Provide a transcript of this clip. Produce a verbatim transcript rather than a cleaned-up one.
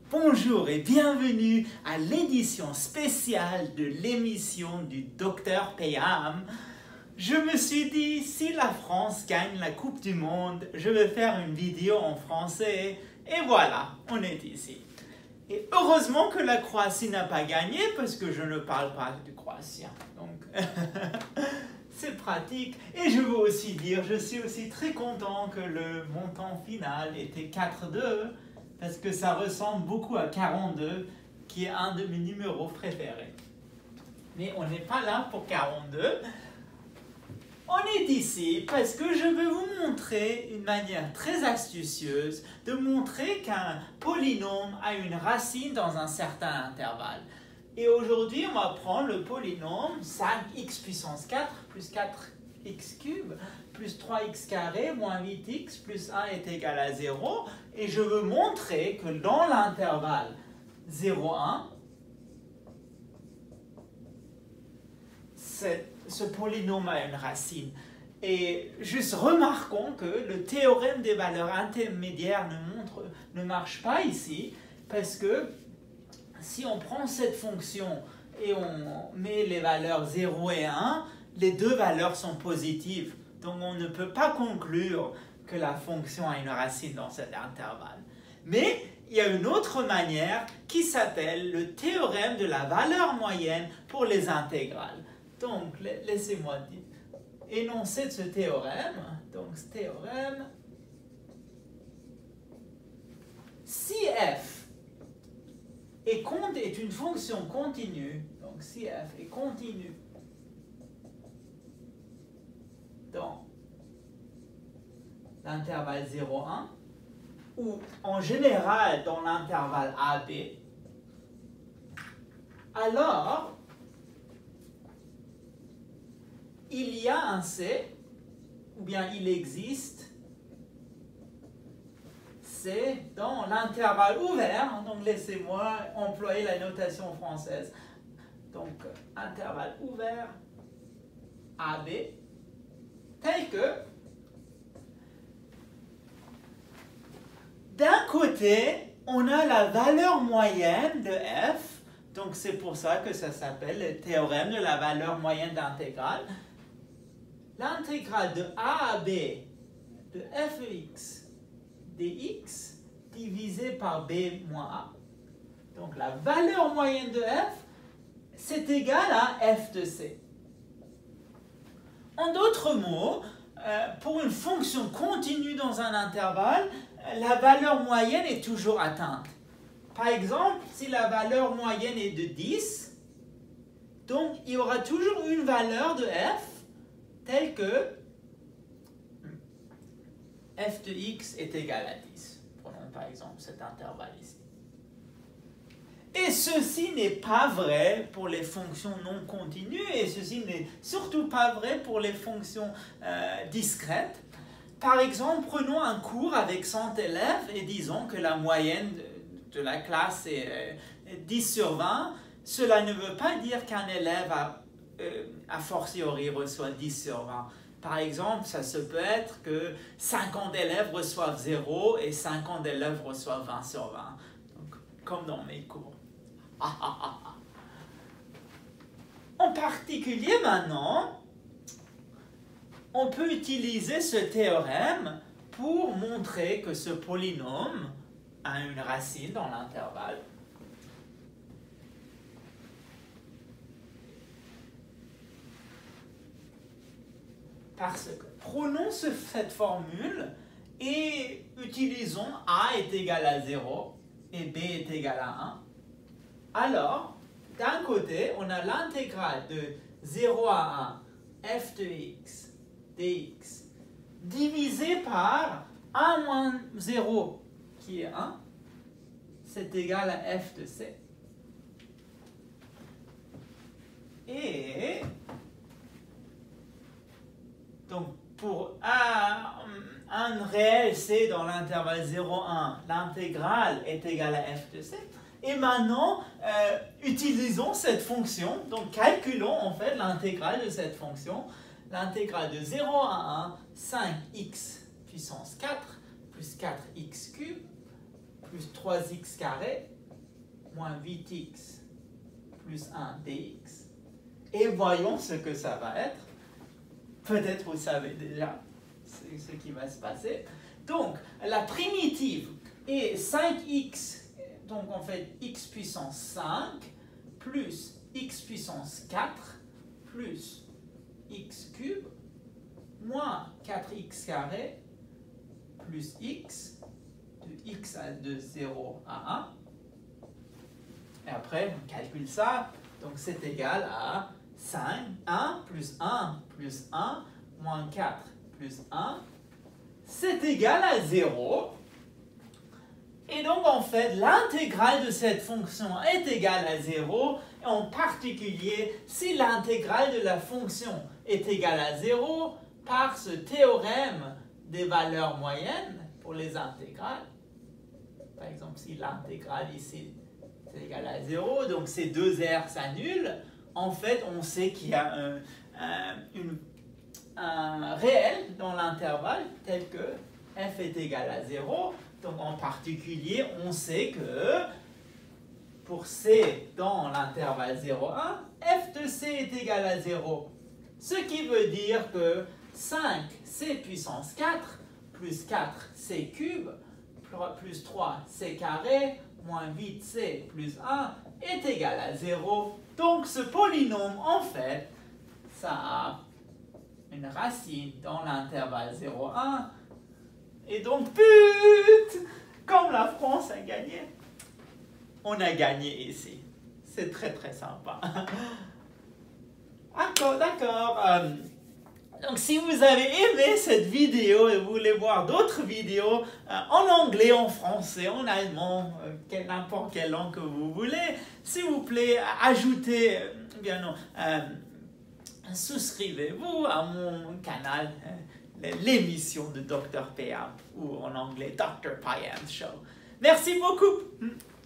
Bonjour et bienvenue à l'édition spéciale de l'émission du docteur Peyam. Je me suis dit, si la France gagne la Coupe du Monde, je vais faire une vidéo en français. Et voilà, on est ici. Et heureusement que la Croatie n'a pas gagné parce que je ne parle pas du croatien. Donc, c'est pratique. Et je veux aussi dire, je suis aussi très content que le montant final était quatre deux. Parce que ça ressemble beaucoup à quarante-deux, qui est un de mes numéros préférés. Mais on n'est pas là pour quarante-deux. On est ici parce que je veux vous montrer une manière très astucieuse de montrer qu'un polynôme a une racine dans un certain intervalle. Et aujourd'hui, on va prendre le polynôme cinq x puissance quatre plus quatre x cube plus trois x carré moins huit x plus un est égal à zéro. Et je veux montrer que dans l'intervalle zéro un, ce polynôme a une racine. Et juste remarquons que le théorème des valeurs intermédiaires ne, montre, ne marche pas ici, parce que si on prend cette fonction et on met les valeurs zéro et un, les deux valeurs sont positives. Donc on ne peut pas conclure que la fonction a une racine dans cet intervalle. Mais il y a une autre manière qui s'appelle le théorème de la valeur moyenne pour les intégrales. Donc laissez-moi énoncer ce théorème. Donc ce théorème, si f est, est une fonction continue, donc si f est continue dans l'intervalle zéro un, ou en général dans l'intervalle A B, alors il y a un C, ou bien il existe C dans l'intervalle ouvert, donc laissez-moi employer la notation française. Donc intervalle ouvert A B, tel que d'un côté, on a la valeur moyenne de f, donc c'est pour ça que ça s'appelle le théorème de la valeur moyenne d'intégrale. L'intégrale de a à b de f de x dx divisé par b moins a. Donc la valeur moyenne de f, c'est égal à f de c. En d'autres mots, euh, pour une fonction continue dans un intervalle, la valeur moyenne est toujours atteinte. Par exemple, si la valeur moyenne est de dix, donc il y aura toujours une valeur de f telle que f de x est égal à dix. Prenons par exemple cet intervalle ici. Et ceci n'est pas vrai pour les fonctions non continues, et ceci n'est surtout pas vrai pour les fonctions euh, discrètes. Par exemple, prenons un cours avec cent élèves et disons que la moyenne de, de la classe est euh, dix sur vingt. Cela ne veut pas dire qu'un élève a, euh, a fortiori reçoit dix sur vingt. Par exemple, ça se peut être que cinquante élèves reçoivent zéro et cinquante élèves reçoivent vingt sur vingt. Donc, comme dans mes cours. En particulier maintenant, on peut utiliser ce théorème pour montrer que ce polynôme a une racine dans l'intervalle. Parce que prenons ce, cette formule et utilisons a est égal à zéro et b est égal à un. Alors, d'un côté, on a l'intégrale de zéro à un f de x dx divisé par un moins zéro qui est un, c'est égal à f de c. Et donc pour un, un réel c dans l'intervalle zéro un, l'intégrale est égale à f de c. Et maintenant, euh, utilisons cette fonction, donc calculons en fait l'intégrale de cette fonction. L'intégrale de zéro à un, cinq x puissance quatre plus quatre x cube plus trois x carré moins huit x plus un dx. Et voyons ce que ça va être. Peut-être vous savez déjà ce qui va se passer. Donc, la primitive est cinq x, donc en fait x puissance cinq, plus x puissance quatre, plus x cube, moins quatre x carré, plus x, de x de zéro à un. Et après, on calcule ça, donc c'est égal à cinq, un plus un plus un, moins quatre plus un, c'est égal à zéro. Et donc, en fait, l'intégrale de cette fonction est égale à zéro. Et en particulier, si l'intégrale de la fonction est égale à zéro, par ce théorème des valeurs moyennes pour les intégrales, par exemple, si l'intégrale ici est égale à zéro, donc ces deux r s'annulent, en fait, on sait qu'il y a un, un, une, un réel dans l'intervalle tel que f est égal à zéro. Donc, en particulier, on sait que pour c dans l'intervalle zéro, un, f de c est égal à zéro. Ce qui veut dire que cinq c puissance quatre plus quatre c cube plus trois c carré moins huit c plus un est égal à zéro. Donc, ce polynôme, en fait, ça a une racine dans l'intervalle zéro, un. Et donc, pute, comme la France a gagné, on a gagné ici. C'est très, très sympa. D'accord, d'accord. Euh, donc, si vous avez aimé cette vidéo et vous voulez voir d'autres vidéos euh, en anglais, en français, en allemand, euh, n'importe quelle langue que vous voulez, s'il vous plaît, ajoutez, euh, bien non, euh, souscrivez-vous à mon canal, euh, l'émission de docteur Peyam, ou en anglais docteur Peyam Show. Merci beaucoup.